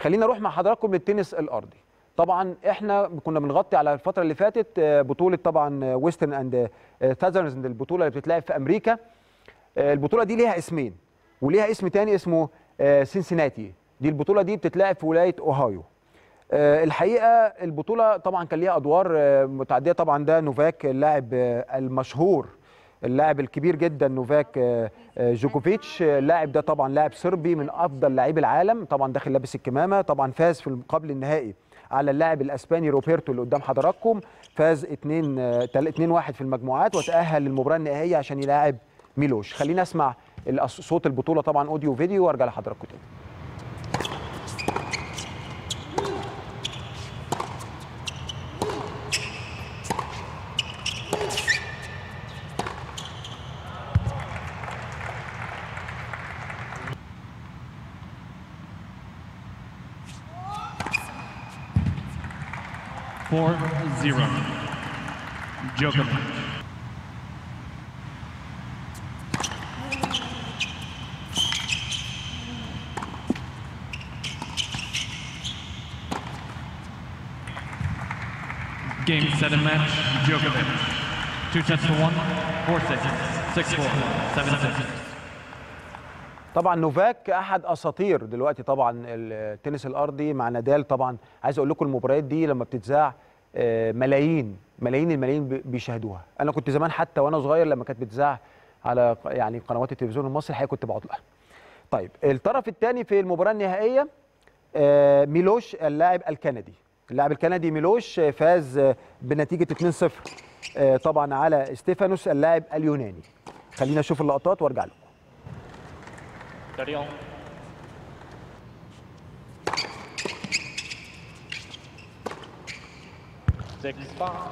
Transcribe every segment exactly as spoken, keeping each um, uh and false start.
خلينا نروح مع حضراتكم للتنس الارضي. طبعا احنا كنا بنغطي على الفتره اللي فاتت بطوله طبعا ويسترن اند ساذرن، البطوله اللي بتتلعب في امريكا. البطوله دي ليها اسمين وليها اسم تاني اسمه سينسيناتي. دي البطوله دي بتتلعب في ولايه اوهايو. الحقيقه البطوله طبعا كان ليها ادوار متعدده. طبعا ده نوفاك اللاعب المشهور، اللاعب الكبير جدا نوفاك جوكوفيتش. اللاعب ده طبعا لاعب صربي من افضل لاعبي العالم، طبعا داخل لابس الكمامه. طبعا فاز في قبل النهائي على اللاعب الاسباني روبرتو اللي قدام حضراتكم، فاز اتنين واحد في المجموعات وتاهل للمباراه النهائيه عشان يلاعب ميلوش. خلينا اسمع صوت البطوله طبعا اوديو وفيديو وارجع لحضراتكم تاني. four zero. Djokovic. Game set and match, Djokovic. Two sets to one, four six, six four, seven six. طبعا نوفاك احد اساطير دلوقتي طبعا التنس الارضي مع نادال. طبعا عايز اقول لكم المباريات دي لما بتتذاع ملايين ملايين الملايين بيشاهدوها. انا كنت زمان حتى وانا صغير لما كانت بتتذاع على يعني قنوات التلفزيون المصري الحقيقه كنت بقعد لها. طيب الطرف الثاني في المباراه النهائيه ميلوش اللاعب الكندي. اللاعب الكندي ميلوش فاز بنتيجه اتنين صفر طبعا على ستيفانوس اللاعب اليوناني. خلينا نشوف اللقطات وارجع لكم. Darion. Six five.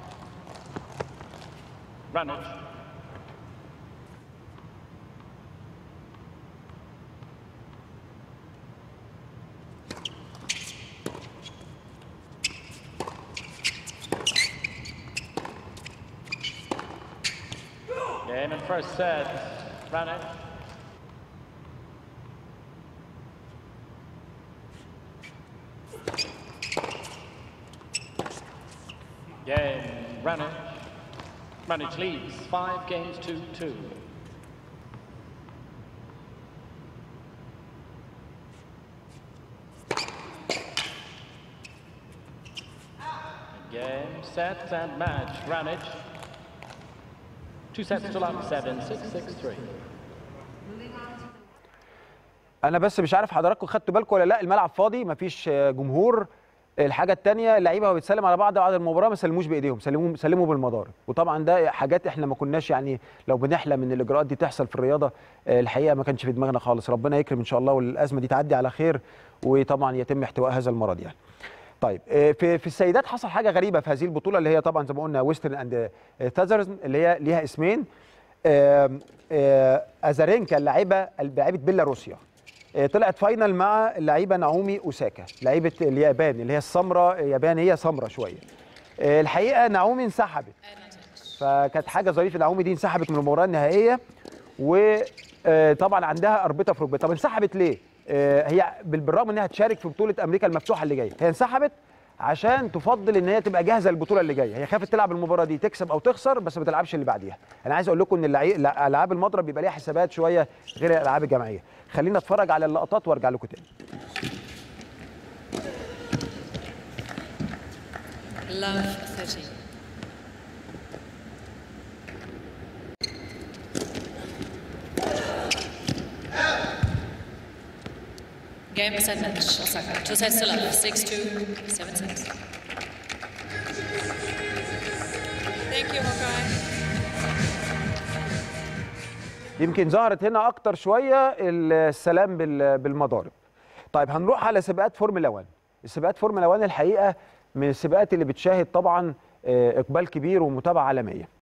Ranich. Game in first set. Ranich. Game, Ranich. Ranich leads five games to two. Game, set and match, Ranich. Two sets to love, seven, six, six, three. أنا بس مش عارف حضراتكم خدتوا بالكم ولا لا، الملعب فاضي مفيش جمهور. الحاجه الثانيه اللعيبه وهي بتسلم على بعض بعد المباراه ما سلموش بايديهم، سلموا سلموا بالمضارب. وطبعا ده حاجات احنا ما كناش يعني لو بنحلم ان الاجراءات دي تحصل في الرياضه الحقيقه ما كانش في دماغنا خالص. ربنا يكرم ان شاء الله والازمه دي تعدي على خير وطبعا يتم احتواء هذا المرض يعني. طيب في في السيدات حصل حاجه غريبه في هذه البطوله اللي هي طبعا زي ما قلنا ويسترن اند ساذرن اللي هي ليها اسمين. ازارينكا اللاعبه لاعبه بيلاروسيا طلعت فاينل مع اللعيبه ناومي اوساكا لعيبه اليابان اللي هي السمراء، يابان هي سمراء شويه. الحقيقه ناومي انسحبت، فكانت حاجه ظريفه. ناومي دي انسحبت من المباراه النهائيه وطبعا عندها اربطه في ركبتها. طب انسحبت ليه؟ هي بالرغم انها تشارك في بطوله امريكا المفتوحه اللي جايه، هي انسحبت عشان تفضل ان هي تبقى جاهزه للبطوله اللي جايه. هي خافت تلعب المباراه دي تكسب او تخسر بس ما تلعبش اللي بعديها. انا عايز اقول لكم ان العاب المضرب بيبقى ليها حسابات شويه غير الالعاب الجماعيه. خلينا نتفرج على اللقطات وارجع لكم تاني. Love thirty. Game set match, Osaka. Two sets to love, six two, seven six. Thank you, Hawkeye. يمكن ظهرت هنا اكتر شويه السلام بالمضارب. طيب هنروح على سباقات فورمولا واحد. السباقات فورمولا واحد الحقيقه من السباقات اللي بتشاهد طبعا اقبال كبير ومتابعه عالميه.